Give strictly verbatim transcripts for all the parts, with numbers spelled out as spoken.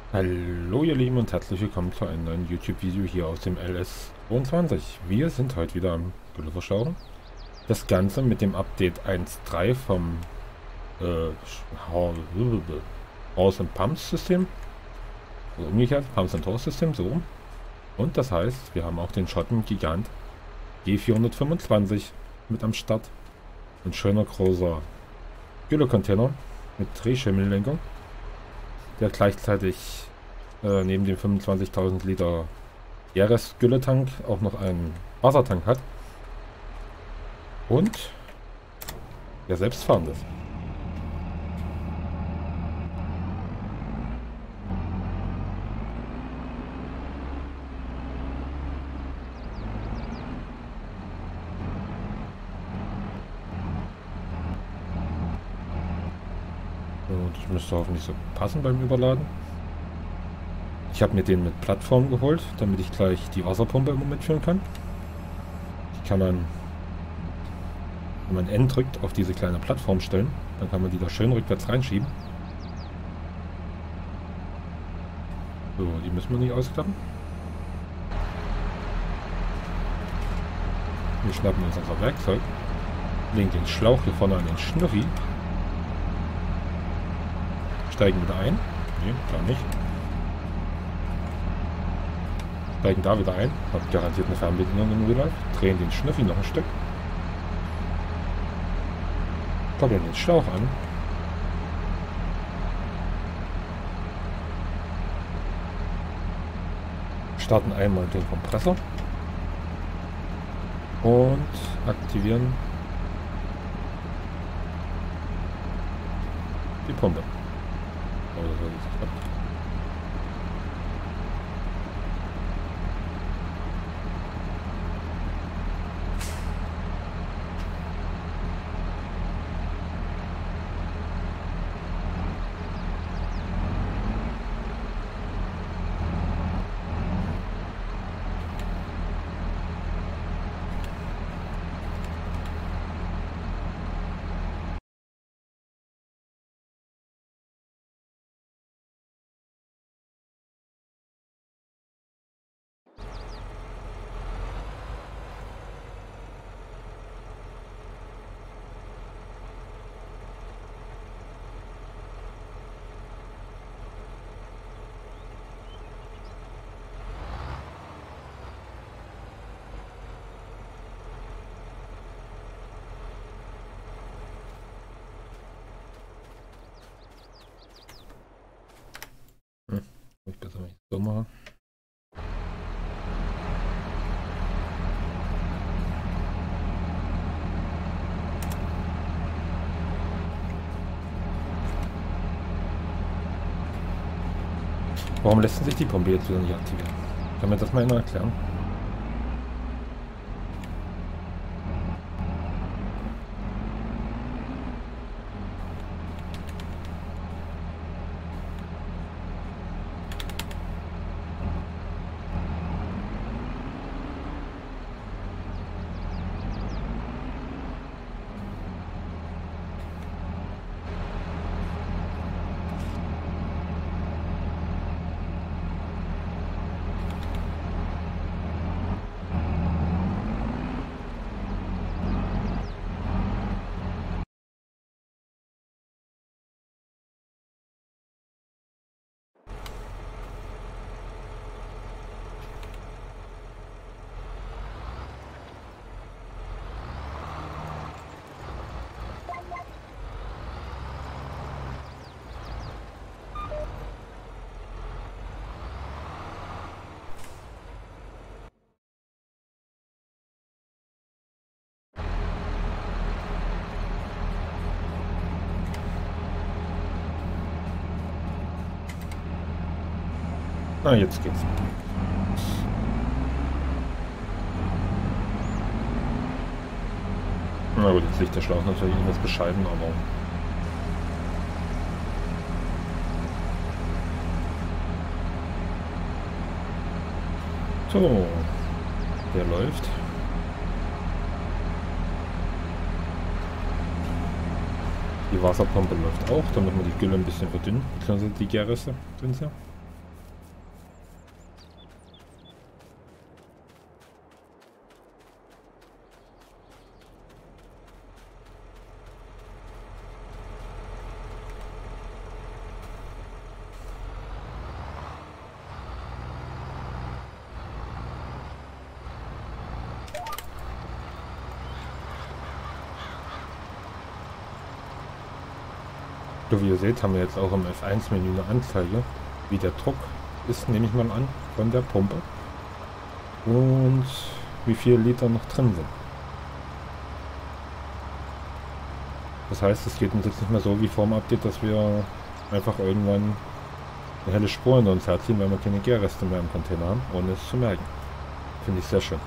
Hallo ihr Lieben und herzlich willkommen zu einem neuen YouTube-Video hier aus dem L S zweiundzwanzig. Wir sind heute wieder am Gülle verschauern. Das Ganze mit dem Update eins Punkt drei vom äh, Horse and Pumps System. Also umgekehrt, Pumps and Horse System, so rum. Und das heißt, wir haben auch den Schotten-Gigant G vierhundertfünfundzwanzig mit am Start. Ein schöner großer Gülle-Container mit Drehschimmellenkung, der gleichzeitig äh, neben dem fünfundzwanzigtausend Liter Jahresgülletank auch noch einen Wassertank hat und der selbstfahrend ist. Und das müsste hoffentlich so passen beim Überladen. Ich habe mir den mit Plattform geholt, damit ich gleich die Wasserpumpe immer mitführen kann. Die kann man, wenn man N drückt, auf diese kleine Plattform stellen. Dann kann man die da schön rückwärts reinschieben. So, die müssen wir nicht ausklappen. Wir schnappen uns unser Werkzeug, legen den Schlauch hier vorne an den Schnuffi, steigen wieder ein. Ne, da nicht. Steigen da wieder ein. Hat garantiert eine Fernbedienung im Real Life. Drehen den Schnuffi noch ein Stück. Koppeln den Schlauch an. Starten einmal den Kompressor. Und aktivieren die Pumpe. Oh, das hat jetzt geklappt. Hm, ich besser, wenn ich so mache. Warum lässt sich die Pumpe jetzt wieder nicht aktivieren? Kann mir das mal einer erklären? Ah, jetzt geht's. Na gut, jetzt liegt der Schlauch natürlich etwas bescheiden, aber... So, der läuft. Die Wasserpumpe läuft auch, damit wir die Gülle ein bisschen verdünnen, beziehungsweise die Gärreste drin sind. So wie ihr seht, haben wir jetzt auch im F eins Menü eine Anzeige, wie der Druck ist, nehme ich mal an, von der Pumpe. Und wie viele Liter noch drin sind. Das heißt, es geht uns jetzt nicht mehr so wie vor dem Update, dass wir einfach irgendwann eine helle Spur hinter uns herziehen, weil wir keine Gärreste mehr im Container haben, ohne es zu merken. Finde ich sehr schön.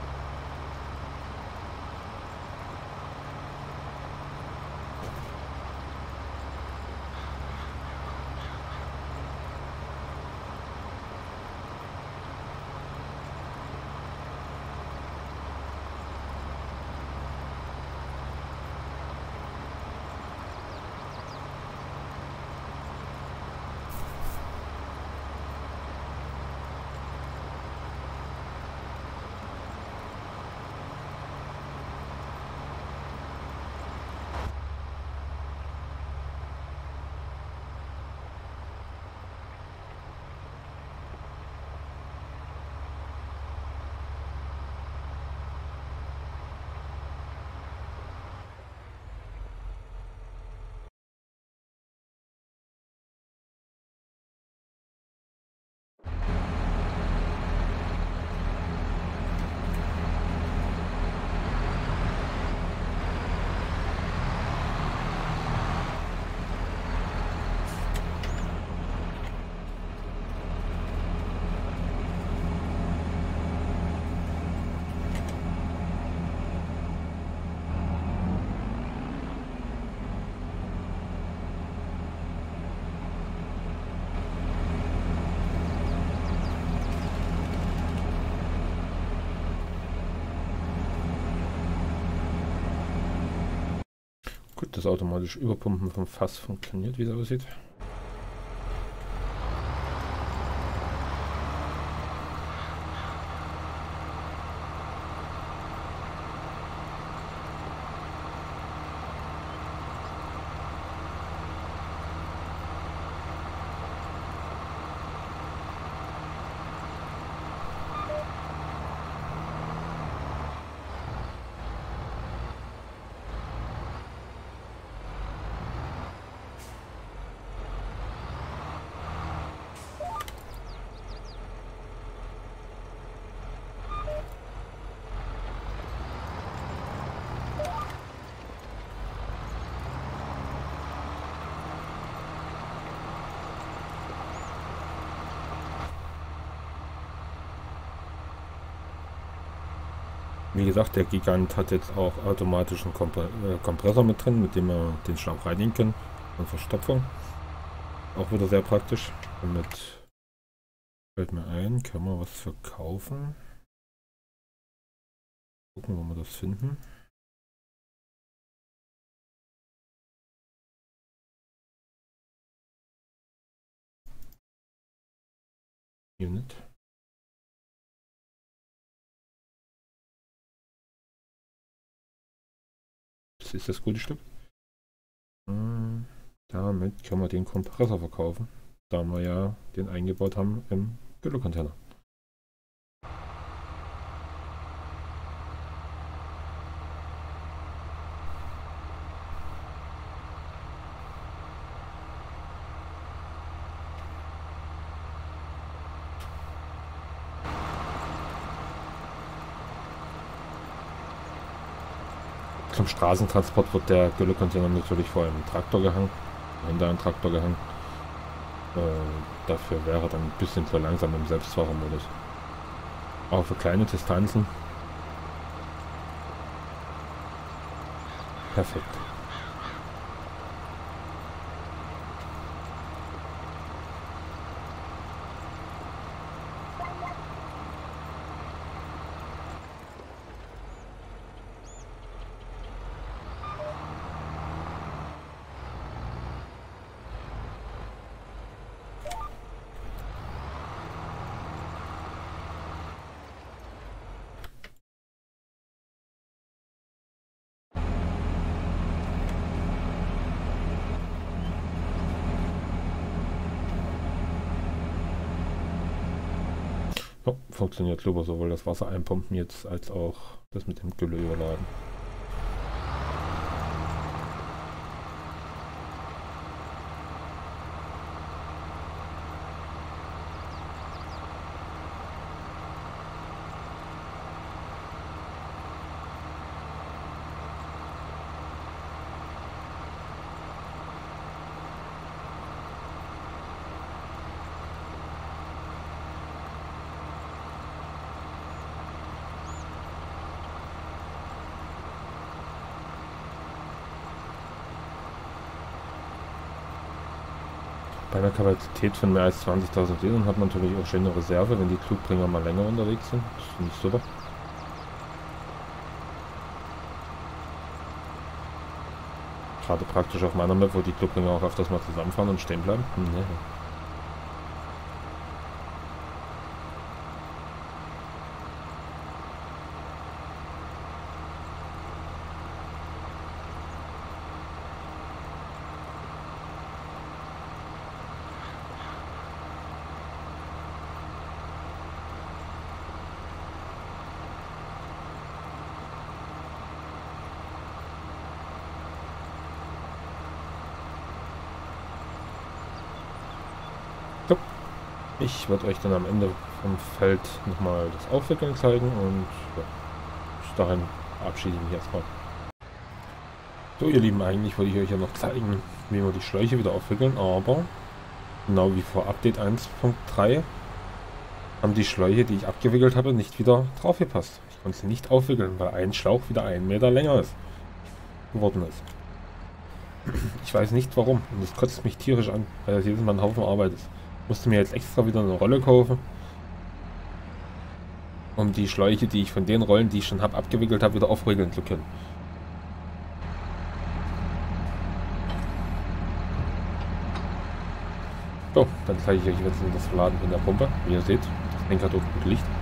Gut, das automatische Überpumpen vom Fass funktioniert, wie es aussieht. Wie gesagt, der Gigant hat jetzt auch automatischen Kompre äh, Kompressor mit drin, mit dem wir den Schlauch reinigen können und Verstopfung. Auch wieder sehr praktisch. Damit fällt mir ein, können wir was verkaufen. Gucken, wo wir das finden. Unit. Das ist das gute Stück. Hm, damit können wir den Kompressor verkaufen, da wir ja den eingebaut haben im Gülle-Container. Zum Straßentransport wird der Gülle-Container natürlich vor einem Traktor gehangen, hinter einem Traktor gehangen. Äh, dafür wäre dann ein bisschen zu langsam im Selbstfahrermodus. Aber für kleine Distanzen perfekt. Oh, funktioniert super, sowohl das Wasser einpumpen jetzt als auch das mit dem Gülle überladen. Bei einer Kapazität von mehr als zwanzigtausend Litern hat man natürlich auch schöne Reserve, wenn die Klugbringer mal länger unterwegs sind. Das finde ich super. Gerade praktisch auf meiner Map, wo die Klugbringer auch öfters mal zusammenfahren und stehen bleiben. Nee. Ich werde euch dann am Ende vom Feld nochmal das Aufwickeln zeigen und ja, bis dahin verabschiede ich mich erstmal. So ihr Lieben, eigentlich wollte ich euch ja noch zeigen, wie wir die Schläuche wieder aufwickeln, aber genau wie vor Update eins Punkt drei haben die Schläuche, die ich abgewickelt habe, nicht wieder drauf gepasst. Ich konnte sie nicht aufwickeln, weil ein Schlauch wieder einen Meter länger ist geworden ist. Ich weiß nicht warum und das kotzt mich tierisch an, weil das jedes Mal ein Haufen Arbeit ist. Musste mir jetzt extra wieder eine Rolle kaufen, um die Schläuche, die ich von den Rollen, die ich schon habe, abgewickelt habe, wieder aufregeln zu können. So, dann zeige ich euch jetzt das Verladen in der Pumpe. Wie ihr seht, das Lenkrad dort gut Licht.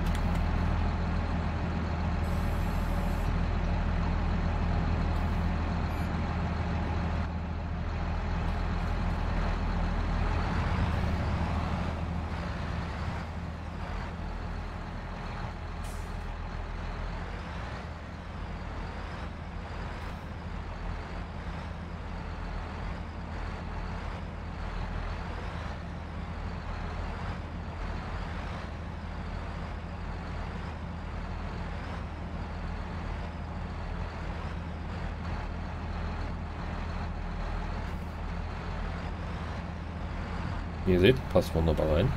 Wie ihr seht, passt wunderbar rein.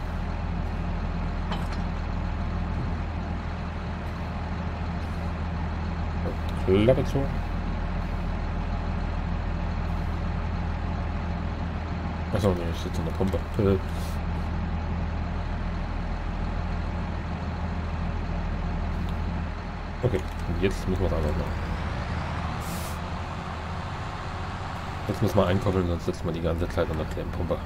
Klappe zu. Achso, nee, ich sitze in der Pumpe. Äh. Okay, und jetzt müssen wir es anders machen. Jetzt müssen wir einkoppeln, sonst sitzt man die ganze Zeit an der kleinen Pumpe.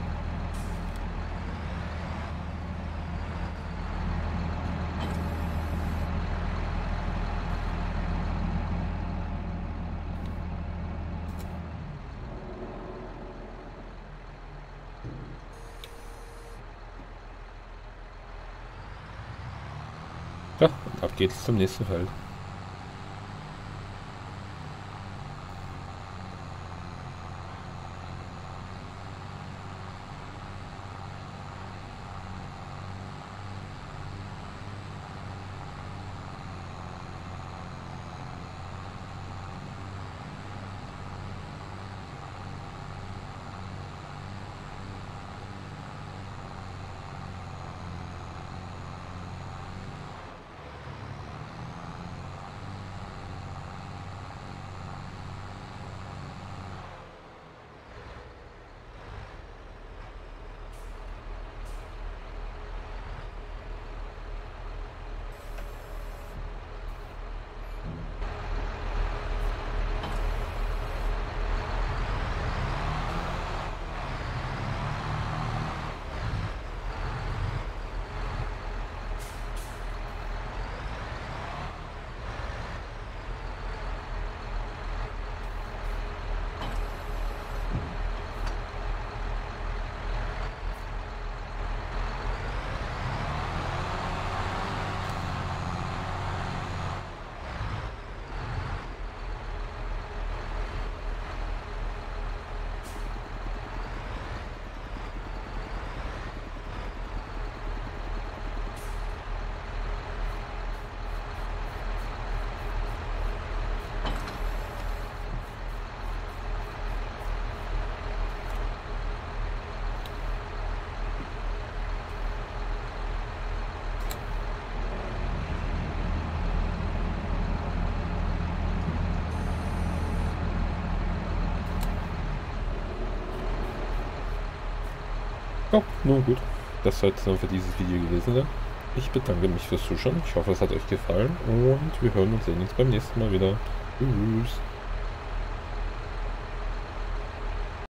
Ja, und ab geht's zum nächsten Feld. Ja, nun gut. Das soll es dann für dieses Video gewesen sein. Ich bedanke mich fürs Zuschauen. Ich hoffe, es hat euch gefallen und wir hören und sehen uns beim nächsten Mal wieder. Tschüss.